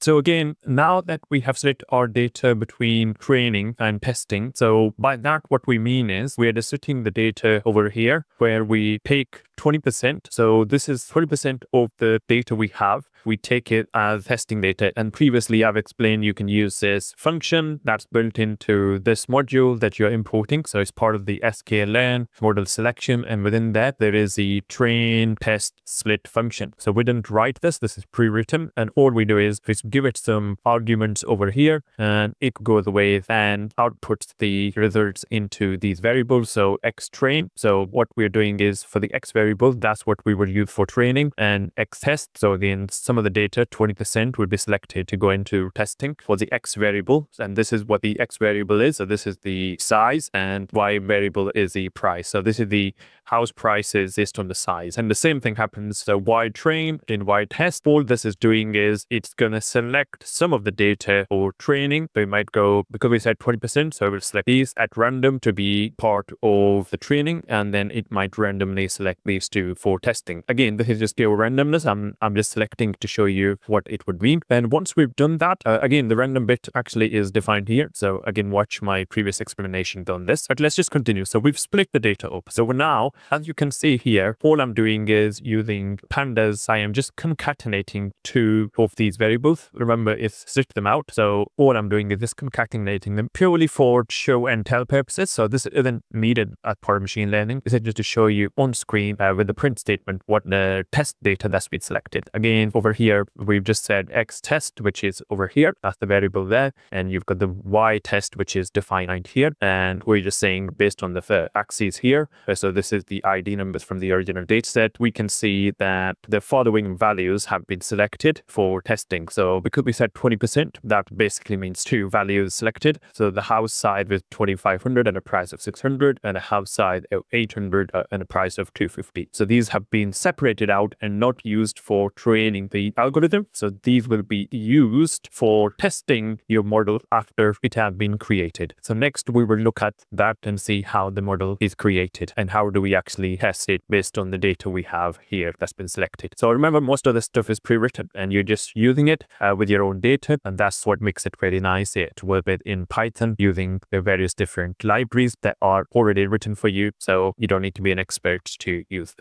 So again, now that we have split our data between training and testing, so by that what we mean is we are just splitting the data over here where we take 20%. So this is 20% of the data we have. We take it as testing data. And previously I've explained you can use this function that's built into this module that you're importing. So it's part of the sklearn model selection. And within that, there is the train test split function. So we didn't write this. This is pre-written. And all we do is we give it some arguments over here and it goes away and outputs the results into these variables. So x train. So what we're doing is for the x variable, that's what we will use for training, and x test. So again, some of the data, 20% will be selected to go into testing for the x variable. And this is what the x variable is. So this is the size and y variable is the price. So this is the house price is based on the size. And the same thing happens. So y train in y test. All this is doing is it's going to select some of the data for training. So we might go, because we said 20%, so we'll select these at random to be part of the training. And then it might randomly select these two for testing. Again, this is just pure randomness. I'm just selecting to show you what it would mean. And once we've done that, again, the random bit actually is defined here. So again, watch my previous explanation on this. But let's just continue. So we've split the data up. So now, as you can see here, all I'm doing is using pandas. I am just concatenating two of these variables. Remember, it's split them out. So all I'm doing is just concatenating them purely for show and tell purposes. So this isn't needed as part of machine learning. This is just to show you on screen with the print statement what the test data that's been selected. Again, over here, we've just said x test, which is over here. That's the variable there. And you've got the y test, which is defined here. And we're just saying based on the axes here. So this is the ID numbers from the original data set. We can see that the following values have been selected for testing. So because we said 20%, that basically means two values selected. So the house side with 2,500 and a price of 600, and a house side of 800 and a price of 250. So these have been separated out and not used for training the algorithm. So these will be used for testing your model after it has been created. So next we will look at that and see how the model is created and how do we actually test it based on the data we have here that's been selected. So remember, most of the stuff is pre-written and you're just using it with your own data, and that's what makes it very nice to work with in Python using the various different libraries that are already written for you. So you don't need to be an expert to use them.